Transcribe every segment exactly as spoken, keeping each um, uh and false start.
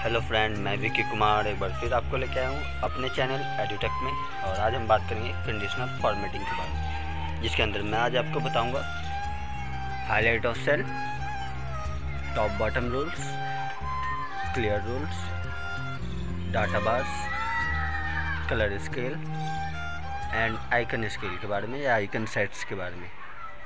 Hello friend, मैं विकी कुमार एक बार फिर आपको लेके आया हूँ अपने चैनल एडुटेक में। और आज हम बात करेंगे कंडीशनल फॉर्मेटिंग के बारे में, जिसके अंदर मैं आज आपको बताऊँगा highlight of cell, top bottom rules, clear rules, data bars, colour scale and icon scale के बारे में या आइकन सेट्स के बारे में।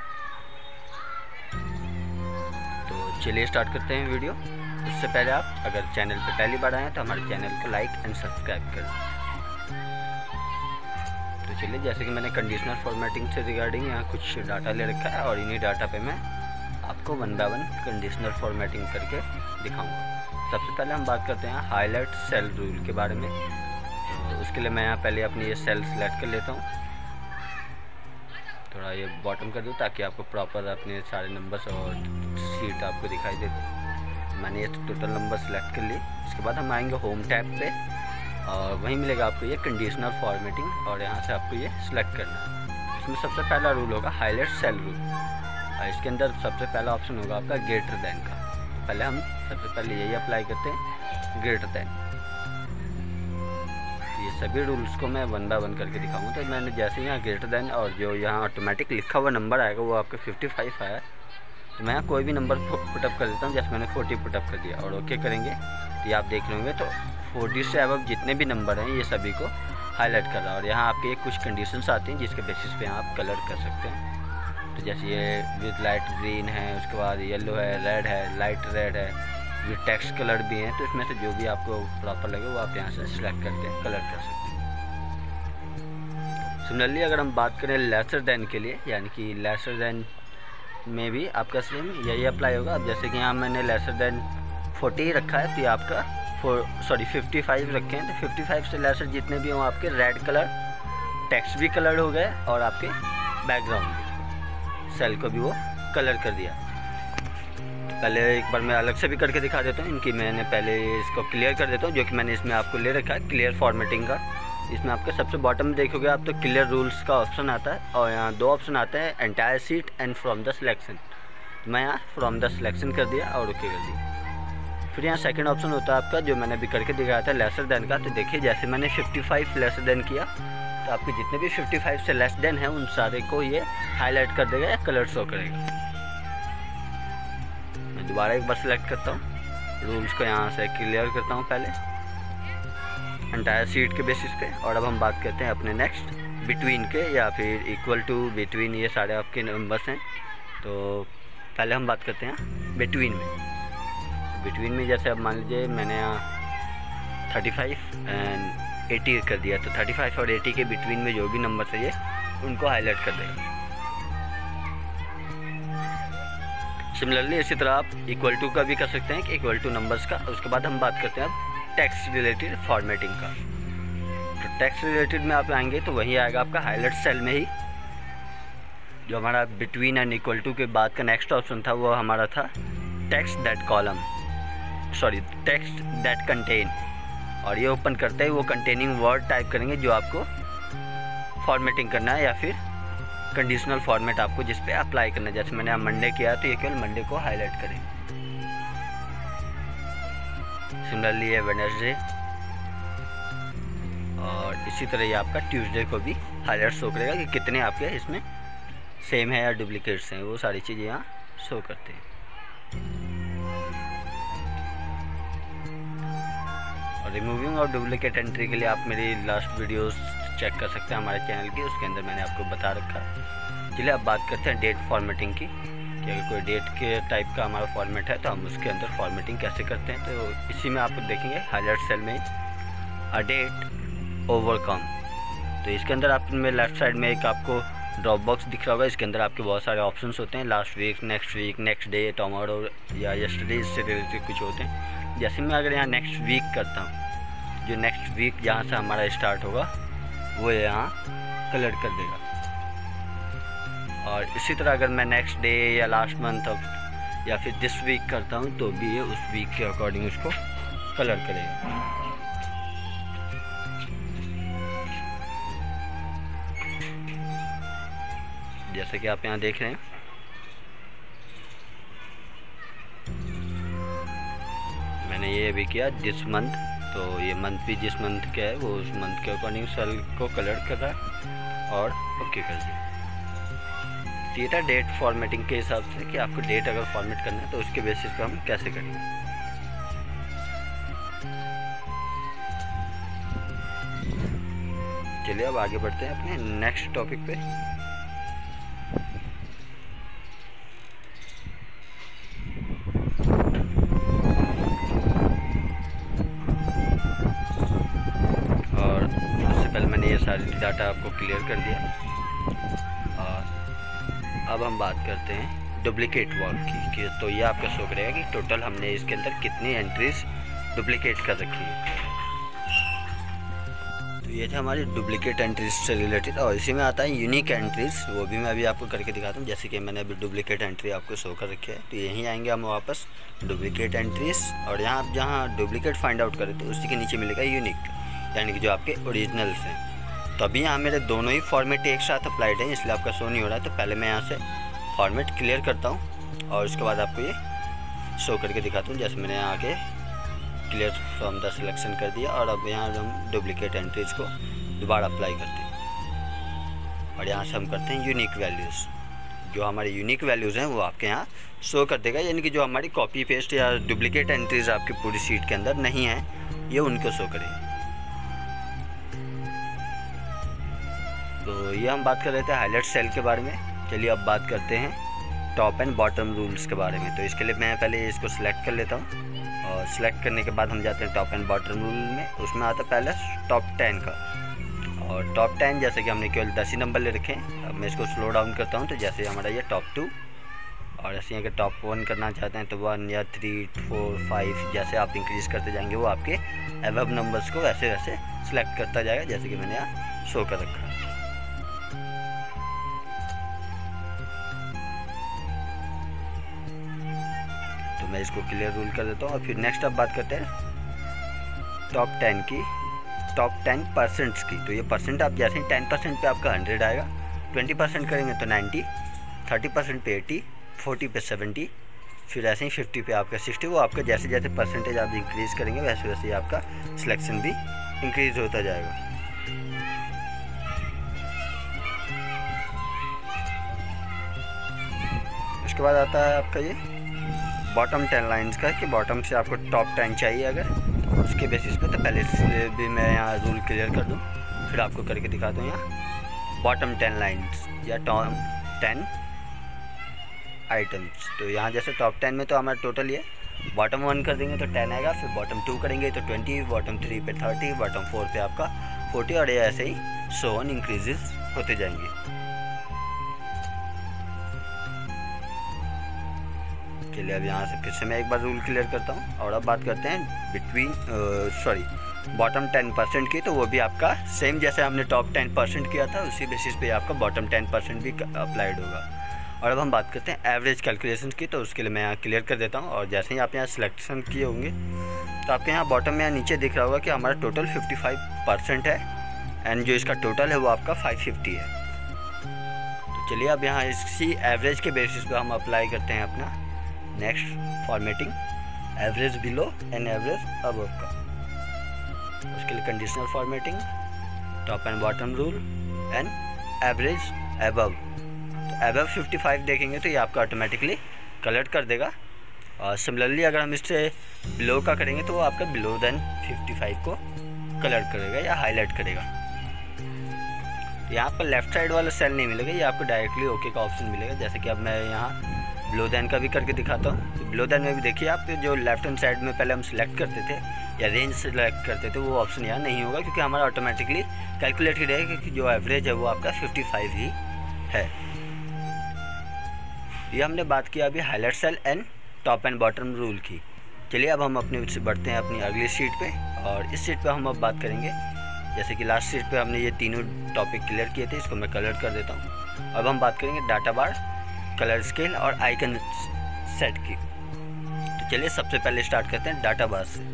तो चलिए स्टार्ट करते हैं वीडियो। उससे पहले आप अगर चैनल पर पहली बार आए हैं तो हमारे चैनल को लाइक एंड सब्सक्राइब कर दें। तो चलिए, जैसे कि मैंने कंडीशनल फॉर्मेटिंग से रिगार्डिंग यहाँ कुछ डाटा ले रखा है और इन्हीं डाटा पे मैं आपको one by one conditional formatting करके दिखाऊंगा। सबसे पहले हम बात करते हैं हाईलाइट सेल रूल के बारे में। तो उसके लिए मैं यहाँ पहले अपनी ये सेल सेलेक्ट कर लेता हूँ, थोड़ा ये बॉटम कर दूँ ताकि आपको प्रॉपर अपने सारे नंबर्स और शीट आपको दिखाई दे। मैंने ये टोटल नंबर सेलेक्ट कर ली। इसके बाद हम आएंगे होम टैब पे और वहीं मिलेगा आपको ये कंडीशनल फॉर्मेटिंग और यहाँ से आपको ये सिलेक्ट करना है। इसमें सबसे पहला रूल होगा हाईलाइट सेल रूल और इसके अंदर सबसे पहला ऑप्शन होगा आपका ग्रेटर देन का। तो पहले हम सबसे पहले यही अप्लाई करते हैं, ग्रेटर देन। ये सभी रूल्स को मैं वन बाय वन करके दिखाऊंगा। तो मैंने जैसे यहाँ ग्रेटर देन और जो यहाँ ऑटोमेटिक लिखा हुआ नंबर आएगा वो आपका फिफ्टी फाइव आया, तो मैं कोई भी नंबर पुटअप कर देता हूँ। जैसे मैंने फोर्टी पुटअप कर दिया और ओके करेंगे तो ये आप देख रहे होंगे तो फोर्टी से अब जितने भी नंबर हैं ये सभी को हाईलाइट कर रहा है। और यहाँ आपके कुछ कंडीशंस आती हैं जिसके बेसिस पे आप कलर कर सकते हैं। तो जैसे ये विद लाइट ग्रीन है, उसके बाद येलो है, रेड है, लाइट रेड है, विद टेक्स्ट कलर भी हैं। तो इसमें से जो भी आपको प्रॉपर लगे वो आप यहाँ से सिलेक्ट करके कलर कर सकते हैं। सिमिलरली अगर हम बात करें लेसर देन के लिए, यानी कि लेसर देन में भी आपका सेम यही अप्लाई होगा। अब जैसे कि यहाँ मैंने लेसर देन फोर्टी रखा है तो ये आपका फोर सॉरी फिफ्टी फाइव रखे हैं। तो फिफ्टी फाइव से लेसर जितने भी हों आपके रेड कलर, टेक्स्ट भी कलर हो गए और आपके बैकग्राउंड भी, सेल को भी वो कलर कर दिया। पहले एक बार मैं अलग से भी करके दिखा देता हूँ इनकी। मैंने पहले इसको क्लियर कर देता हूँ, जो कि मैंने इसमें आपको ले रखा है क्लियर फॉर्मेटिंग का। इसमें आपके सबसे बॉटम में देखोगे आप तो क्लियर रूल्स का ऑप्शन आता है और यहाँ दो ऑप्शन आते हैं, entire sheet and from the selection. मैं यहाँ फ्रॉम द सिलेक्शन कर दिया और ओके कर दिया। फिर यहाँ सेकंड ऑप्शन होता है आपका, जो मैंने अभी करके दिखाया था लेसर देन का। तो देखिए जैसे मैंने फिफ्टी फाइव लेसर देन किया तो आपके जितने भी फिफ्टी फाइव से लेस देन है उन सारे को ये हाईलाइट कर देगा या कलर शो करेगा। मैं दोबारा एक बार सिलेक्ट करता हूँ, रूल्स को यहाँ से क्लियर करता हूँ पहले एंटायर सीट के बेसिस पे। और अब हम बात करते हैं अपने नेक्स्ट बिटवीन के या फिर इक्वल टू, बिटवीन, ये सारे आपके नंबर्स हैं। तो पहले हम बात करते हैं बिटवीन में। बिटवीन में जैसे अब मान लीजिए मैंने यहाँ थर्टी फाइव एंड एटी कर दिया, तो थर्टी फाइव और एटी के बिटवीन में जो भी नंबर चाहिए उनको हाईलाइट कर देगा। सिमिलरली इसी तरह आप इक्वल टू का भी कर सकते हैं कि इक्वल टू नंबर्स का। उसके बाद हम बात करते हैं अब टेक्स्ट रिलेटेड फॉर्मेटिंग का। तो टेक्स्ट रिलेटेड में आप आएंगे तो वही आएगा आपका हाईलाइट सेल में ही। जो हमारा बिटवीन एंड इक्वल टू के बाद का नेक्स्ट ऑप्शन था वो हमारा था text that column sorry text that contain. और ये ओपन करते ही वो कंटेनिंग वर्ड टाइप करेंगे जो आपको फॉर्मेटिंग करना है या फिर कंडीशनल फॉर्मेट आपको जिस पे अप्लाई करना है। जैसे मैंने मंडे किया तो ये केवल मंडे को हाईलाइट करेंगे। सिमिलरली है वेडनेसडे और इसी तरह ये आपका ट्यूसडे को भी हाईलाइट शो करेगा कि कितने आपके इसमें सेम है या डुप्लीकेट्स हैं, वो सारी चीज़ें यहाँ शो करते हैं। और रिमूविंग और डुप्लीकेट एंट्री के लिए आप मेरी लास्ट वीडियोस चेक कर सकते हैं हमारे चैनल की, उसके अंदर मैंने आपको बता रखा है। चलिए अब बात करते हैं डेट फॉर्मेटिंग की, कि अगर कोई डेट के टाइप का हमारा फॉर्मेट है तो हम उसके अंदर फॉर्मेटिंग कैसे करते हैं। तो इसी में आप देखेंगे हाईलाइट सेल में अ डेट ओवरकम। तो इसके अंदर आप में लेफ्ट साइड में एक आपको ड्रॉप बॉक्स दिख रहा होगा। इसके अंदर आपके बहुत सारे ऑप्शंस होते हैं, last week, next week, next day, tomorrow या यस्टरडे, इससे रिलेटेड कुछ होते हैं। जैसे मैं अगर यहाँ नेक्स्ट वीक करता हूँ, जो नेक्स्ट वीक जहाँ से हमारा स्टार्ट होगा वो यहाँ कलर कर देगा। और इसी तरह अगर मैं नेक्स्ट डे या लास्ट मंथ अब या फिर दिस वीक करता हूँ तो भी ये उस वीक के अकॉर्डिंग उसको कलर करेगा। जैसे कि आप यहाँ देख रहे हैं मैंने ये भी किया दिस मंथ, तो ये मंथ भी जिस मंथ का है वो उस मंथ के अकॉर्डिंग सेल को कलर कर रहा है और ओके कर दिया। ये था डेट फॉर्मेटिंग के हिसाब से कि आपको डेट अगर फॉर्मेट करना है तो उसके बेसिस पे हम कैसे करेंगे। चलिए अब आगे बढ़ते हैं अपने नेक्स्ट टॉपिक पे। और सबसे पहले मैंने ये सारी डाटा आपको क्लियर कर दिया। अब हम बात करते हैं डुप्लीकेट वॉल की कि तो ये आपका शो करेगा कि टोटल हमने इसके अंदर कितनी एंट्रीज डुप्लीकेट कर रखी है। तो ये थे हमारी डुप्लीकेट एंट्रीज से रिलेटेड, और इसी में आता है यूनिक एंट्रीज, वो भी मैं अभी आपको करके दिखाता हूँ। जैसे कि मैंने अभी डुप्लीकेट एंट्री आपको शो कर रखी है, तो यहीं आएंगे हम वापस डुप्लीकेट एंट्रीज, और यहाँ आप जहाँ डुप्लीकेट फाइंड आउट करें तो उसी के नीचे मिलेगा यूनिक, यानी कि जो आपके ओरिजिनल्स हैं। तो अभी यहाँ मेरे दोनों ही फॉर्मेट एक साथ अप्लाइड हैं, इसलिए आपका शो नहीं हो रहा है। तो पहले मैं यहाँ से फॉर्मेट क्लियर करता हूँ और उसके बाद आपको ये शो करके दिखाता हूँ। जैसे मैंने यहाँ आके क्लियर फ्रॉम द सिलेक्शन कर दिया, और अब यहाँ हम डुप्लीकेट एंट्रीज को दोबारा अप्लाई करते हैं, और यहाँ से हम करते हैं यूनिक वैल्यूज़। जो हमारे यूनिक वैल्यूज़ हैं वो आपके यहाँ शो कर देगा, यानी कि जो हमारी कॉपी पेस्ट या डुप्लीकेट एंट्रीज आपकी पूरी सीट के अंदर नहीं है, ये उनको शो करेगी। तो ये हम बात कर रहे थे हाईलाइट सेल के बारे में। चलिए अब बात करते हैं टॉप एंड बॉटम रूल्स के बारे में। तो इसके लिए मैं पहले इसको सिलेक्ट कर लेता हूँ, और सिलेक्ट करने के बाद हम जाते हैं टॉप एंड बॉटम रूल में। उसमें आता है पहले टॉप टेन का, और टॉप टेन जैसे कि हमने केवल दस ही नंबर ले रखे हैं। अब मैं इसको स्लो डाउन करता हूँ, तो जैसे हमारा ये टॉप टू, और ऐसे अगर टॉप वन करना चाहते हैं तो वन या थ्री फोर फाइव जैसे आप इंक्रीज़ करते जाएंगे वो आपके एबव नंबर्स को वैसे वैसे सिलेक्ट करता जाएगा, जैसे कि मैंने यहाँ शो कर रखा है। मैं इसको क्लियर रूल कर देता हूँ। और फिर नेक्स्ट अब बात करते हैं टॉप टेन की, टॉप टेन परसेंट्स की। तो ये परसेंट आप जैसे ही टेन परसेंट पे आपका हंड्रेड आएगा, ट्वेंटी परसेंट करेंगे तो नाइन्टी, थर्टी परसेंट पे एटी, फोर्टी पे सेवेंटी, फिर ऐसे ही फिफ्टी पे आपका सिक्सटी। वो आपका जैसे जैसे परसेंटेज आप इंक्रीज़ करेंगे वैसे वैसे ही आपका सिलेक्शन भी इंक्रीज़ होता जाएगा। उसके बाद आता है आपका ये बॉटम टेन लाइंस का, कि बॉटम से आपको टॉप टेन चाहिए अगर, उसके बेसिस पे। तो पहले इसलिए भी मैं यहाँ रूल क्लियर कर दूँ, फिर आपको करके दिखा दूँ। यहाँ बॉटम टेन लाइंस या टॉप टेन आइटम्स। तो यहाँ जैसे टॉप टेन में तो हमारा टोटल ये बॉटम वन कर देंगे तो टेन आएगा, फिर बॉटम टू करेंगे तो ट्वेंटी, बॉटम थ्री पे थर्टी, बॉटम फोर पे आपका फोर्टी, और ये ऐसे ही सो ऑन इंक्रीजेस होते जाएंगे। चलिए अब यहाँ से फिर से मैं एक बार रूल क्लियर करता हूँ, और अब बात करते हैं between sorry bottom ten percent की। तो वो भी आपका सेम जैसे हमने टॉप टेन परसेंट किया था उसी बेसिस पे आपका बॉटम टेन परसेंट भी अप्लाइड होगा। और अब हम बात करते हैं एवरेज कैलकुलेशन की। तो उसके लिए मैं यहाँ क्लियर कर देता हूँ, और जैसे ही आप यहाँ सिलेक्शन किए होंगे तो आपके यहाँ बॉटम में यहाँ नीचे दिख रहा होगा कि हमारा टोटल फिफ्टी फाइव परसेंट है, एंड जो इसका टोटल है वो आपका फाइव फिफ्टी है। तो चलिए अब यहाँ इसी एवरेज के बेसिस पे हम अप्लाई करते हैं अपना next formatting, average below and average above का। उसके लिए conditional formatting, top and bottom rule and average above. तो अबव फिफ्टी फाइव देखेंगे तो ये आपका ऑटोमेटिकली कलर कर देगा, और सिमिलरली अगर हम इससे बिलो का करेंगे तो वो आपका बिलो देन फिफ्टी फाइव को कलर करेगा या हाईलाइट करेगा। तो यहाँ पर लेफ्ट साइड वाला सेल नहीं मिलेगा, ये आपको डायरेक्टली ओके का ऑप्शन मिलेगा। जैसे कि अब मैं यहाँ बिलो देन का भी करके दिखाता हूँ। तो बिलो देन में भी देखिए आप जो लेफ्ट हैंड साइड में पहले हम सिलेक्ट करते थे या रेंज सेलेक्ट करते थे वो ऑप्शन यहाँ नहीं होगा, क्योंकि हमारा ऑटोमेटिकली कैलकुलेट ही रहेगा कि जो एवरेज है वो आपका फिफ्टी फाइव ही है। ये हमने बात किया अभी highlight cell and top and bottom rule की। चलिए अब हम अपने से बढ़ते हैं अपनी अगली शीट पे, और इस शीट पे हम अब बात करेंगे जैसे कि लास्ट शीट पे हमने ये तीनों टॉपिक क्लियर किए थे, इसको मैं कलर कर देता हूँ। अब हम बात करेंगे डाटा बार, कलर स्केल और आइकन सेट की। तो चलिए सबसे पहले स्टार्ट करते हैं डाटा बार से।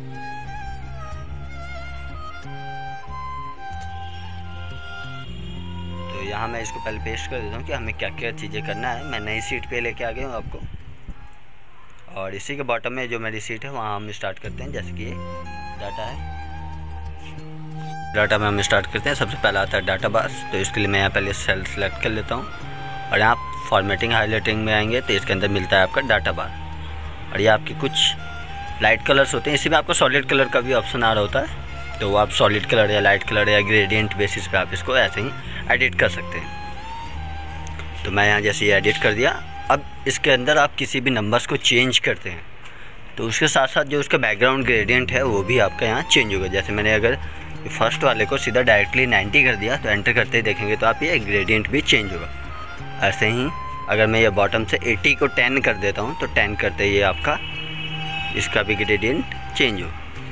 तो यहाँ मैं इसको पहले पेस्ट कर देता हूँ कि हमें क्या क्या चीज़ें करना है। मैं नई शीट पे लेके आ गया हूँ आपको, और इसी के बॉटम में जो मेरी सीट है वहाँ हम स्टार्ट करते हैं। जैसे कि ये डाटा है, डाटा में हम स्टार्ट करते हैं। सबसे पहला आता है डाटा बास, तो इसके लिए मैं यहाँ पहले सेल सेलेक्ट कर लेता हूँ और यहाँ फॉर्मेटिंग हाईलाइटिंग में आएंगे तो इसके अंदर मिलता है आपका डाटा बार। और ये आपके कुछ लाइट कलर्स होते हैं, इसी में आपको सॉलिड कलर का भी ऑप्शन आ रहा होता है, तो वो आप सॉलिड कलर या लाइट कलर या ग्रेडियंट बेसिस पे आप इसको ऐसे ही एडिट कर सकते हैं। तो मैं यहाँ जैसे ये एडिट कर दिया। अब इसके अंदर आप किसी भी नंबर्स को चेंज करते हैं तो उसके साथ साथ जो उसका बैकग्राउंड ग्रेडियंट है वो भी आपका यहाँ चेंज होगा। जैसे मैंने अगर फर्स्ट वाले को सीधा डायरेक्टली नाइन्टी कर दिया तो एंटर करते ही देखेंगे तो आप ये ग्रेडियंट भी चेंज होगा। ऐसे ही अगर मैं ये बॉटम से अस्सी को टेन कर देता हूँ तो टेन करते ही ये आपका इसका भी ग्रेडियंट चेंज हो,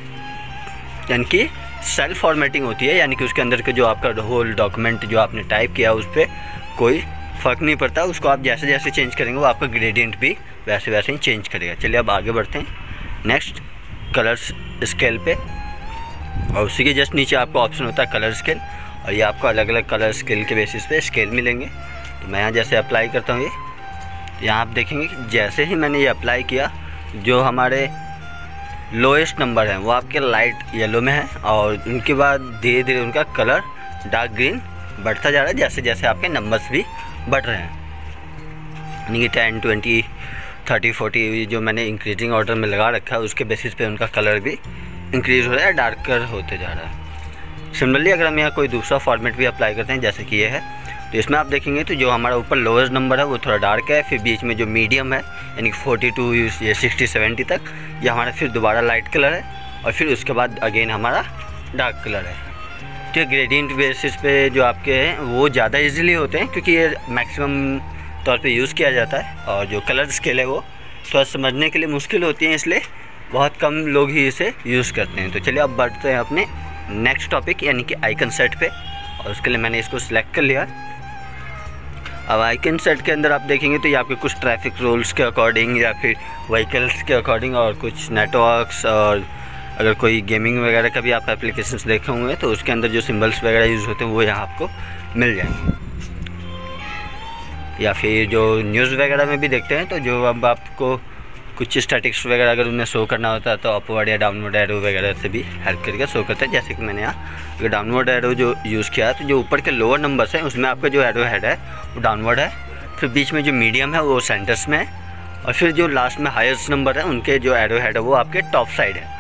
यानी कि सेल्फ फॉर्मेटिंग होती है, यानी कि उसके अंदर के जो आपका होल डॉक्यूमेंट जो आपने टाइप किया उस पर कोई फ़र्क नहीं पड़ता। उसको आप जैसे जैसे चेंज करेंगे वो आपका ग्रेडियंट भी वैसे वैसे ही चेंज करेगा। चलिए अब आगे बढ़ते हैं नेक्स्ट कलर्स स्केल पे, और उसी के जस्ट नीचे आपका ऑप्शन होता है कलर स्केल, और ये आपको अलग अलग कलर स्केल के बेसिस पे स्केल मिलेंगे। तो मैं यहाँ जैसे अप्लाई करता हूँ ये, यहाँ आप देखेंगे कि जैसे ही मैंने ये अप्लाई किया जो हमारे लोएस्ट नंबर हैं वो आपके लाइट येलो में है, और उनके बाद धीरे धीरे उनका कलर डार्क ग्रीन बढ़ता जा रहा है जैसे जैसे आपके नंबर्स भी बढ़ रहे हैं। यानी कि टेन ट्वेंटी थर्टी फोर्टी जो मैंने इंक्रीजिंग ऑर्डर में लगा रखा है उसके बेसिस पे उनका कलर भी इंक्रीज़ हो रहा है, डार्कर होते जा रहा है। सिमिलरली अगर हम यहाँ कोई दूसरा फॉर्मेट भी अप्लाई करते हैं जैसे कि ये है, तो इसमें आप देखेंगे तो जो हमारा ऊपर लोएस्ट नंबर है वो थोड़ा डार्क है, फिर बीच में जो मीडियम है यानी कि फोर्टी टू या सिक्सटी सेवेंटी तक ये हमारा फिर दोबारा लाइट कलर है, और फिर उसके बाद अगेन हमारा डार्क कलर है। तो ग्रेडियंट बेसिस पे जो आपके हैं वो ज़्यादा इजीली होते हैं क्योंकि ये मैक्सिमम तौर पे यूज़ किया जाता है, और जो कलर स्केल है वो थोड़ा समझने के लिए मुश्किल होती है, इसलिए बहुत कम लोग ही इसे यूज़ करते हैं। तो चलिए अब बढ़ते हैं अपने नेक्स्ट टॉपिक यानी कि आइकन सेट पे, और उसके लिए मैंने इसको सिलेक्ट कर लिया। अब आइकन सेट के अंदर आप देखेंगे तो ये आपके कुछ ट्रैफिक रूल्स के अकॉर्डिंग या फिर व्हीकल्स के अकॉर्डिंग और कुछ नेटवर्क्स, और अगर कोई गेमिंग वगैरह का भी आप एप्लीकेशंस देखे होंगे तो उसके अंदर जो सिंबल्स वगैरह यूज़ होते हैं वो यहाँ आपको मिल जाएंगे। या फिर जो न्यूज़ वगैरह में भी देखते हैं तो जो अब आपको कुछ स्टैटिक्स वगैरह अगर उन्हें शो करना होता है तो अपवर्ड या डाउनवर्ड एरो वगैरह से भी हेल्प करके शो करते हैं। जैसे कि मैंने यहाँ अगर डाउनवर्ड एरो जो यूज़ किया है तो जो ऊपर के लोअर नंबर्स हैं उसमें आपका जो एरो हेड है वो डाउनवर्ड है, फिर बीच में जो मीडियम है वो सेंटर्स में है, और फिर जो लास्ट में हाईएस्ट नंबर है उनके जो एरो हेड है वो आपके टॉप साइड है।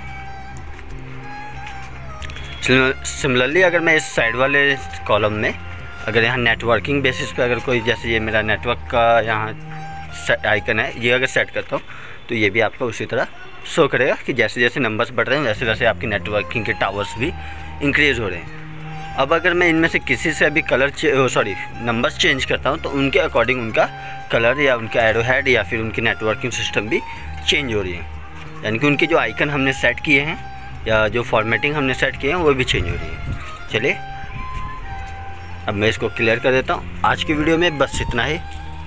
सिमिलरली अगर मैं इस साइड वाले कॉलम में अगर यहाँ नेटवर्किंग बेसिस पे अगर कोई जैसे ये मेरा नेटवर्क का यहाँ आइकन है ये अगर सेट करता हूँ तो ये भी आपका उसी तरह शो करेगा कि जैसे जैसे नंबर्स बढ़ रहे हैं वैसे वैसे आपकी नेटवर्किंग के टावर्स भी इंक्रीज़ हो रहे हैं। अब अगर मैं इनमें से किसी से अभी कलर सॉरी नंबर्स चेंज करता हूँ तो उनके अकॉर्डिंग उनका कलर या उनका एरो हेड या फिर उनकी नेटवर्किंग सिस्टम भी चेंज हो रही है, यानी कि उनके जो आइकन हमने सेट किए हैं या जो फॉर्मेटिंग हमने सेट किए हैं वो भी चेंज हो रही है। चलिए अब मैं इसको क्लियर कर देता हूँ। आज की वीडियो में बस इतना ही।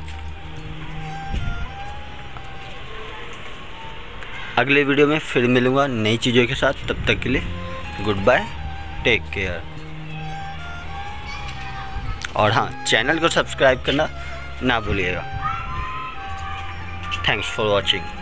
अगले वीडियो में फिर मिलूँगा नई चीज़ों के साथ, तब तक के लिए गुड बाय, टेक केयर। और हाँ, चैनल को सब्सक्राइब करना ना भूलिएगा। Thanks for watching.